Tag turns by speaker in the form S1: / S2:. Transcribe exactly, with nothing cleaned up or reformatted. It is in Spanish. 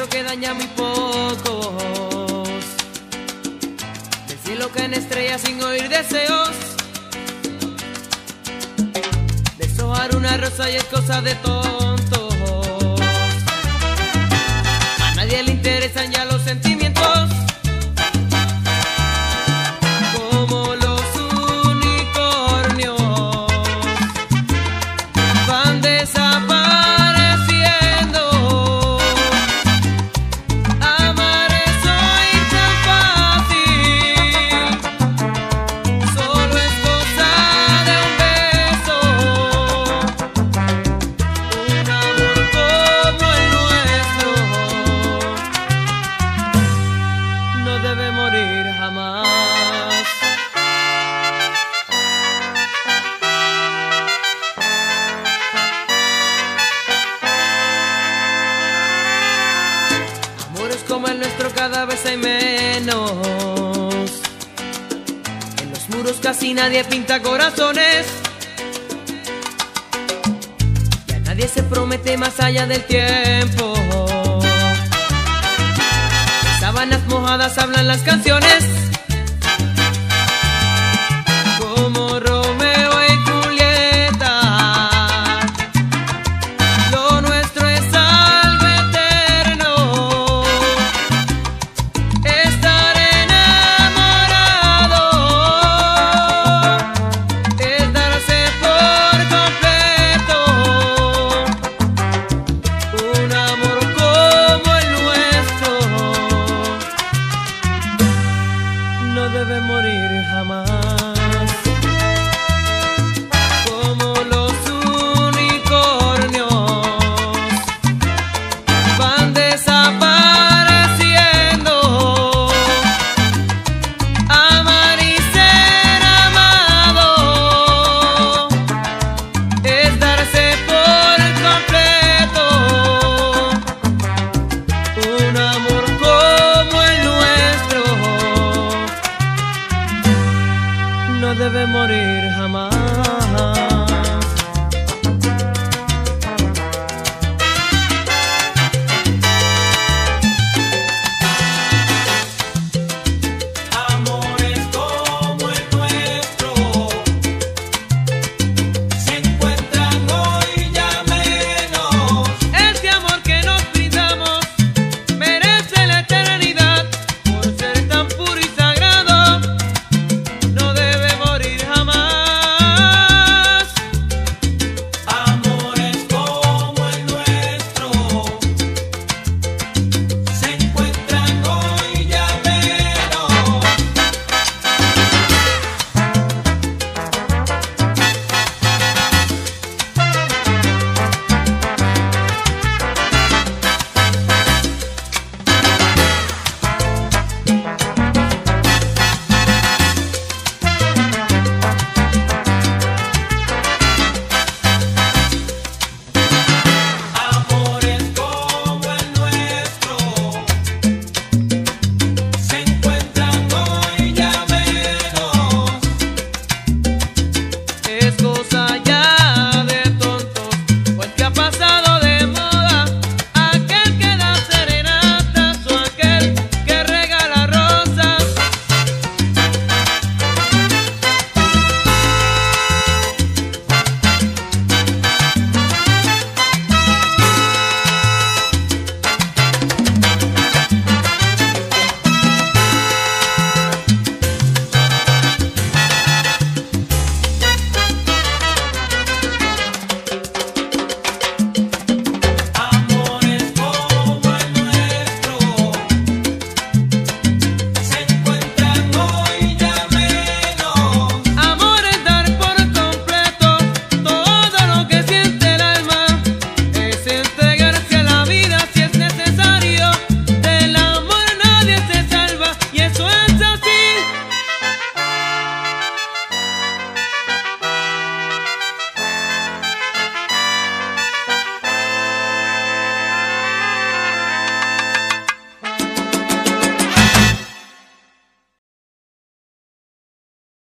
S1: que daña muy pocos. Del cielo caen estrellas sin oír deseos. Deshojar una rosa y es cosa de tontos. A nadie le interesan ya los sentimientos. Como los unicornios van desapareciendo. Amar es hoy tan fácil, solo es cosa de un beso. Un amor como el nuestro no debe morir jamás. Amores como el nuestro cada vez hay menos. En los muros casi nadie pinta corazones. Ya nadie se promete más allá del tiempo. De sábanas mojadas hablan las canciones. Como Romeo y Julieta, lo nuestro es algo eterno. Estar enamorado es darse por completo. Un amor como el nuestro no debe morir jamás. Como los unicornios van desapareciendo. Amar y ser amado es darse por completo. Un amor como el nuestro no debe morir jamás.